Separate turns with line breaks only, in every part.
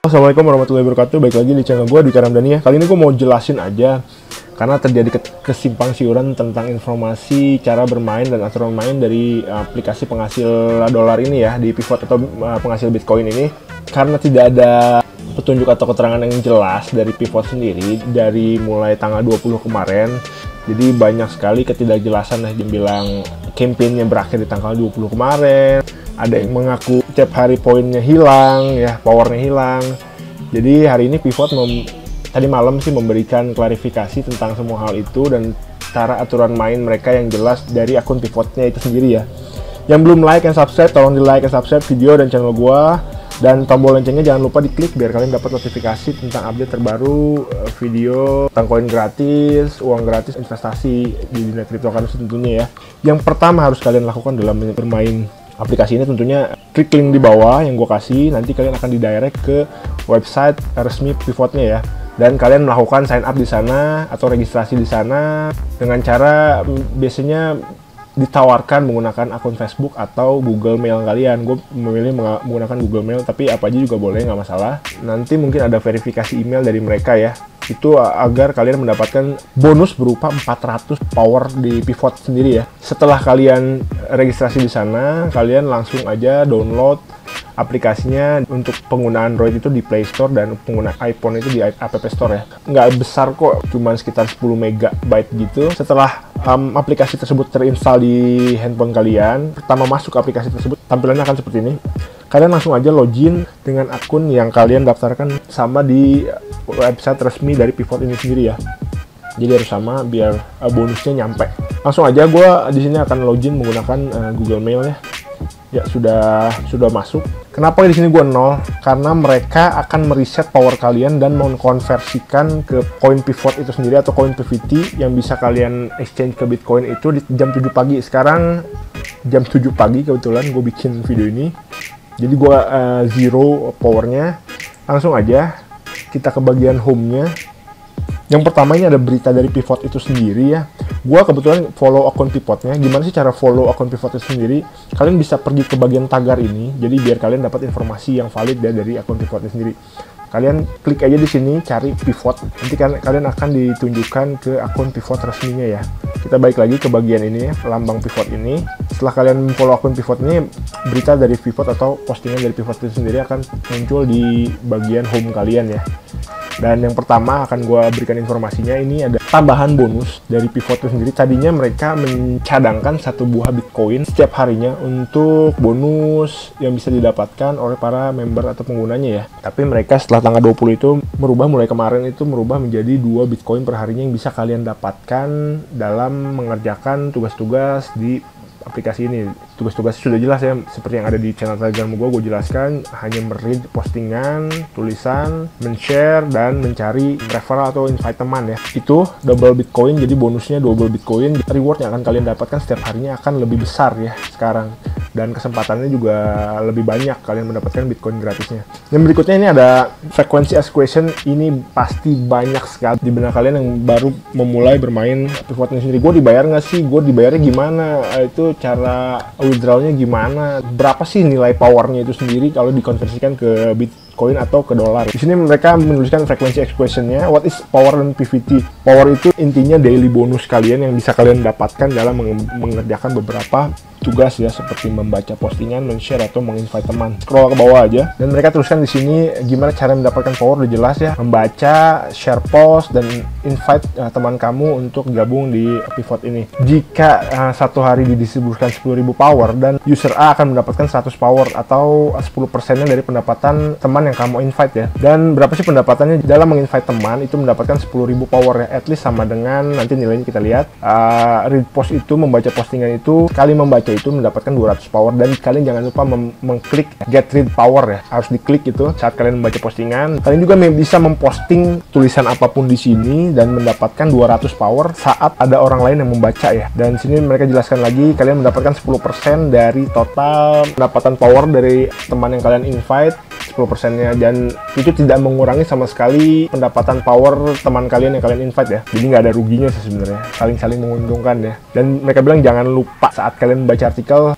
Assalamualaikum warahmatullahi wabarakatuh. Baik lagi di channel gue, Dwi Ramdhani ya. Kali ini gue mau jelasin aja karena terjadi kesimpang siuran tentang informasi cara bermain dan aturan main dari aplikasi penghasil dolar ini ya, di pivot atau penghasil Bitcoin ini. Karena tidak ada petunjuk atau keterangan yang jelas dari pivot sendiri dari mulai tanggal 20 kemarin. Jadi banyak sekali ketidakjelasan yang bilang campaign-nya berakhir di tanggal 20 kemarin. Ada yang mengaku tiap hari poinnya hilang, ya, powernya hilang. Jadi hari ini pivot tadi malam sih memberikan klarifikasi tentang semua hal itu dan cara aturan main mereka yang jelas dari akun pivotnya itu sendiri ya. Yang belum like and subscribe, tolong di like and subscribe video dan channel gua. Dan tombol loncengnya jangan lupa diklik biar kalian dapat notifikasi tentang update terbaru, video tentang koin gratis, uang gratis, investasi di dunia cryptocurrency tentunya ya. Yang pertama harus kalian lakukan dalam bermain aplikasi ini tentunya klik link di bawah yang gue kasih, nanti kalian akan didirect ke website resmi pivotnya ya. Dan kalian melakukan sign up di sana atau registrasi di sana dengan cara biasanya ditawarkan menggunakan akun Facebook atau Google Mail kalian. Gue memilih menggunakan Google Mail, tapi apa aja juga boleh, nggak masalah. Nanti mungkin ada verifikasi email dari mereka ya. Itu agar kalian mendapatkan bonus berupa 400 power di pivot sendiri ya. Setelah kalian registrasi di sana, kalian langsung aja download aplikasinya untuk pengguna Android itu di Play Store dan pengguna iPhone itu di App Store ya. Nggak besar kok, cuma sekitar 10 MB gitu. Setelah aplikasi tersebut terinstall di handphone kalian, pertama masuk ke aplikasi tersebut, tampilannya akan seperti ini. Kalian langsung aja login dengan akun yang kalian daftarkan sama di website resmi dari pivot ini sendiri ya. Jadi harus sama biar bonusnya nyampe. Langsung aja gue di sini akan login menggunakan Google Mail ya. Ya sudah masuk. Kenapa di sini gue 0? Karena mereka akan mereset power kalian dan mengkonversikan ke koin pivot itu sendiri atau koin PVT yang bisa kalian exchange ke Bitcoin itu di jam 7 pagi. Sekarang jam 7 pagi kebetulan gue bikin video ini. Jadi gue zero powernya. Langsung aja kita ke bagian home-nya. Yang pertama ini ada berita dari pivot itu sendiri ya. Gua kebetulan follow akun pivotnya. Gimana sih cara follow akun pivot itu sendiri? Kalian bisa pergi ke bagian tagar ini. Jadi biar kalian dapat informasi yang valid ya dari akun pivotnya sendiri. Kalian klik aja di sini cari pivot. Nanti kalian akan ditunjukkan ke akun pivot resminya ya. Kita balik lagi ke bagian ini ya, lambang pivot ini. Setelah kalian follow akun pivot ini, berita dari pivot atau postingan dari pivot itu sendiri akan muncul di bagian home kalian ya. Dan yang pertama akan gue berikan informasinya, ini ada tambahan bonus dari pivot itu sendiri. Tadinya mereka mencadangkan 1 buah Bitcoin setiap harinya untuk bonus yang bisa didapatkan oleh para member atau penggunanya ya. Tapi mereka setelah tanggal 20 itu mulai kemarin itu merubah menjadi 2 Bitcoin per harinya yang bisa kalian dapatkan dalam mengerjakan tugas-tugas di aplikasi ini. Tugas-tugasnya sudah jelas ya, seperti yang ada di channel Telegram gue jelaskan, hanya meread postingan, tulisan, men-share, dan mencari referral atau invite teman ya. Itu double Bitcoin, jadi bonusnya double Bitcoin. Reward yang akan kalian dapatkan setiap harinya akan lebih besar ya sekarang. Dan kesempatannya juga lebih banyak kalian mendapatkan Bitcoin gratisnya. Yang berikutnya ini ada frequency ask question. Ini pasti banyak sekali di benak kalian yang baru memulai bermain pivotnya sendiri. Gue dibayar nggak sih? Gue dibayarnya gimana? Itu cara withdrawnya gimana? Berapa sih nilai powernya itu sendiri kalau dikonversikan ke Bitcoin atau ke dolar? Di sini mereka menuliskan frequency ask question-nya. What is power dan PVT? Power itu intinya daily bonus kalian yang bisa kalian dapatkan dalam mengerjakan beberapa tugas ya, seperti membaca postingan, men-share atau menginvite teman. Scroll ke bawah aja dan mereka tuliskan di sini gimana cara mendapatkan power, udah jelas ya. Membaca, share post, dan invite teman kamu untuk gabung di pivot ini. Jika satu hari didistribusikan 10.000 power dan user A akan mendapatkan 100 power atau 10%-nya dari pendapatan teman yang kamu invite ya. Dan berapa sih pendapatannya dalam menginvite teman? Itu mendapatkan 10.000 power ya, at least sama dengan nanti nilainya kita lihat. Read post itu, membaca postingan itu, sekali membaca itu mendapatkan 200 power. Dan kalian jangan lupa mengklik get rid power ya, harus diklik itu saat kalian membaca postingan. Kalian juga bisa memposting tulisan apapun di sini dan mendapatkan 200 power saat ada orang lain yang membaca ya. Dan sini mereka jelaskan lagi, kalian mendapatkan 10% dari total pendapatan power dari teman yang kalian invite, 10%-nya, dan itu tidak mengurangi sama sekali pendapatan power teman kalian yang kalian invite ya. Jadi nggak ada ruginya sih sebenarnya, saling-saling menguntungkan ya. Dan mereka bilang jangan lupa saat kalian membaca artikel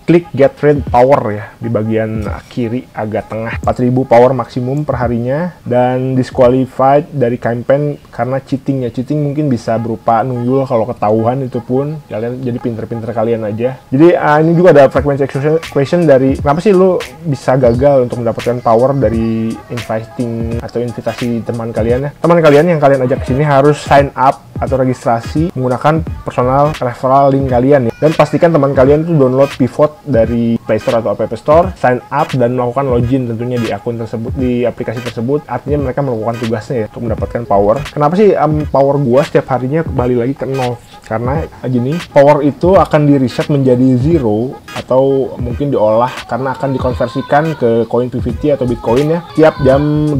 klik get rid power ya di bagian kiri agak tengah. 4000 power maksimum per harinya, dan disqualified dari campaign karena cheating ya. Cheating mungkin bisa berupa nuyul, kalau ketahuan itu pun kalian jadi pinter-pinter kalian aja. Jadi ini juga ada frequency question dari kenapa sih lu bisa gagal untuk mendapatkan power dari inviting atau invitasi teman kalian ya. Teman kalian yang kalian ajak ke sini harus sign up atau registrasi menggunakan personal referral link kalian ya. Dan pastikan teman kalian itu download Pivot dari Play Store atau App Store, sign up dan melakukan login tentunya di akun tersebut, di aplikasi tersebut. Artinya mereka melakukan tugasnya ya untuk mendapatkan power. Kenapa sih power gua setiap harinya kembali lagi ke 0? Karena gini, power itu akan di reset menjadi zero atau mungkin diolah karena akan dikonversikan ke koin PVT atau Bitcoin ya tiap jam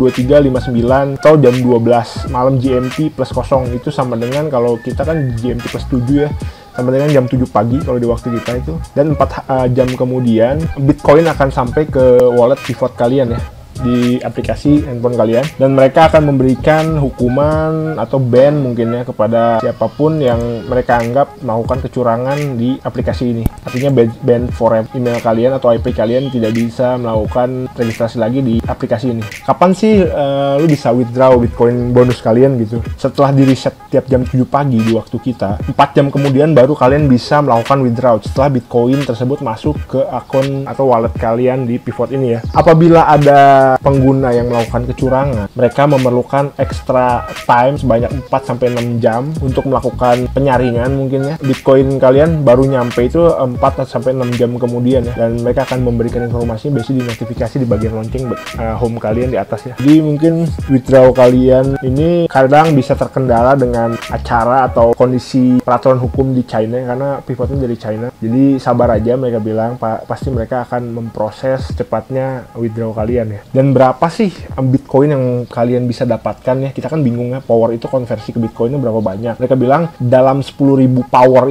23.59 atau jam 12 malam GMT plus 0. Itu sama dengan kalau kita kan GMT plus 7 ya, sama dengan jam 7 pagi kalau di waktu kita itu. Dan 4 jam kemudian Bitcoin akan sampai ke wallet Pivot kalian ya, di aplikasi handphone kalian, dan mereka akan memberikan hukuman atau ban mungkin ya kepada siapapun yang mereka anggap melakukan kecurangan di aplikasi ini. Artinya ban for email kalian atau IP kalian tidak bisa melakukan registrasi lagi di aplikasi ini. Kapan sih lu bisa withdraw Bitcoin bonus kalian gitu? Setelah di reset tiap jam 7 pagi di waktu kita, 4 jam kemudian baru kalian bisa melakukan withdraw setelah Bitcoin tersebut masuk ke akun atau wallet kalian di Pivot ini ya. Apabila ada pengguna yang melakukan kecurangan, mereka memerlukan extra time sebanyak 4-6 jam untuk melakukan penyaringan mungkin ya. Bitcoin kalian baru nyampe itu 4-6 jam kemudian ya, dan mereka akan memberikan informasi biasanya di notifikasi di bagian lonceng home kalian di atas ya. Jadi mungkin withdraw kalian ini kadang bisa terkendala dengan acara atau kondisi peraturan hukum di China karena Pivotnya dari China. Jadi sabar aja, mereka bilang pasti mereka akan memproses cepatnya withdraw kalian ya. Dan berapa sih Bitcoin yang kalian bisa dapatkan ya? Kita kan bingung ya, power itu konversi ke Bitcoinnya berapa banyak. Mereka bilang dalam 10.000 power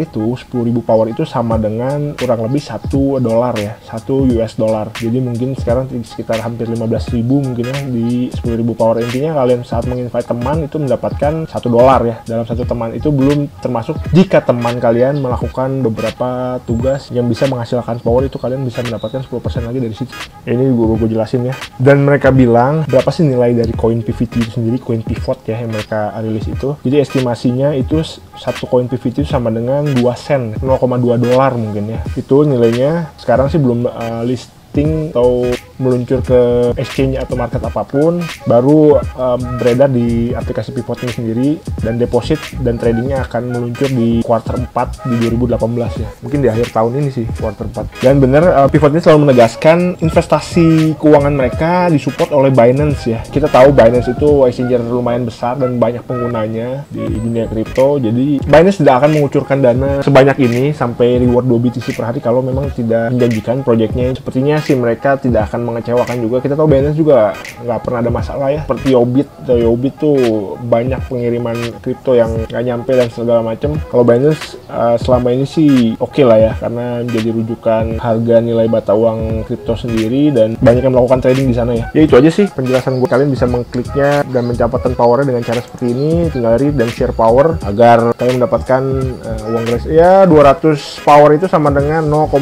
itu sama dengan kurang lebih $1 ya, $1. Jadi mungkin sekarang sekitar hampir 15.000 mungkin ya di 10.000 power. Intinya kalian saat menginvite teman itu mendapatkan $1 ya dalam satu teman. Itu belum termasuk jika teman kalian melakukan beberapa tugas yang bisa menghasilkan power, itu kalian bisa mendapatkan 10% lagi dari situ. Ini gue jelasin ya. Dan mereka bilang berapa sih nilai dari koin PVT itu sendiri, koin Pivot ya yang mereka rilis itu. Jadi estimasinya itu satu koin PVT itu sama dengan 2 sen, $0,2 mungkin ya. Itu nilainya. Sekarang sih belum listing atau meluncur ke exchange atau market apapun, baru beredar di aplikasi Pivot ini sendiri, dan deposit dan tradingnya akan meluncur di quarter 4 di 2018 ya, mungkin di akhir tahun ini sih quarter 4. Dan bener Pivot ini selalu menegaskan investasi keuangan mereka disupport oleh Binance ya. Kita tahu Binance itu exchange lumayan besar dan banyak penggunanya di dunia kripto, jadi Binance tidak akan mengucurkan dana sebanyak ini sampai reward 2 BTC per hari kalau memang tidak menjanjikan proyeknya. Sepertinya sih mereka tidak akan mengecewakan juga. Kita tahu Binance juga nggak pernah ada masalah ya, seperti Yobit tuh banyak pengiriman kripto yang nggak nyampe dan segala macam. Kalau Binance selama ini sih oke lah ya, karena menjadi rujukan harga nilai mata uang kripto sendiri dan banyak yang melakukan trading di sana ya. Ya itu aja sih penjelasan gue. Kalian bisa mengkliknya dan mendapatkan powernya dengan cara seperti ini. Tinggal read dan share power agar kalian mendapatkan uang gratis. Ya 200 power itu sama dengan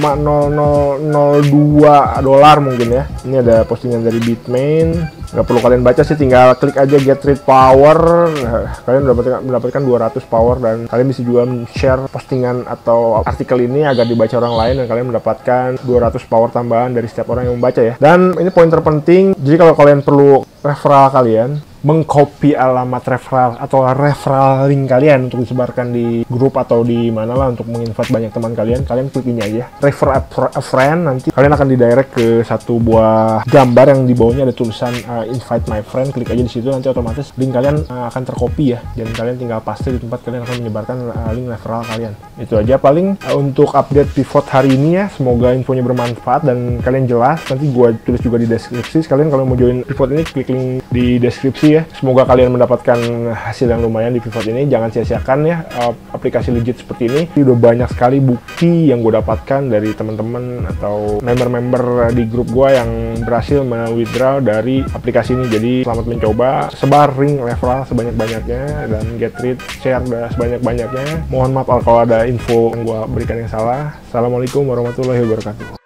0,0002 mungkin ya. Ini ada postingan dari Bitmain, nggak perlu kalian baca sih, tinggal klik aja get rid power. Kalian mendapatkan 200 power, dan kalian bisa juga share postingan atau artikel ini agar dibaca orang lain, dan kalian mendapatkan 200 power tambahan dari setiap orang yang membaca ya. Dan ini poin terpenting, jadi kalau kalian perlu referral kalian, mengcopy alamat referral atau referral link kalian untuk disebarkan di grup atau di mana lah untuk menginvite banyak teman kalian klik ini aja, refer a friend. Nanti kalian akan didirect ke satu buah gambar yang di bawahnya ada tulisan invite my friend. Klik aja di situ, nanti otomatis link kalian akan tercopy ya, dan kalian tinggal paste di tempat kalian akan menyebarkan link referral kalian. Itu aja paling untuk update Pivot hari ini ya. Semoga infonya bermanfaat dan kalian jelas. Nanti gue tulis juga di deskripsi. Kalian kalau mau join Pivot ini klik link di deskripsi ya. Semoga kalian mendapatkan hasil yang lumayan di Pivot ini. Jangan sia-siakan ya aplikasi legit seperti ini. Udah banyak sekali bukti yang gue dapatkan dari teman-teman atau member-member di grup gue yang berhasil withdraw dari aplikasi ini. Jadi selamat mencoba, sebar link referral sebanyak-banyaknya, dan get rid, share sebanyak-banyaknya. Mohon maaf kalau ada info yang gue berikan yang salah. Assalamualaikum warahmatullahi wabarakatuh.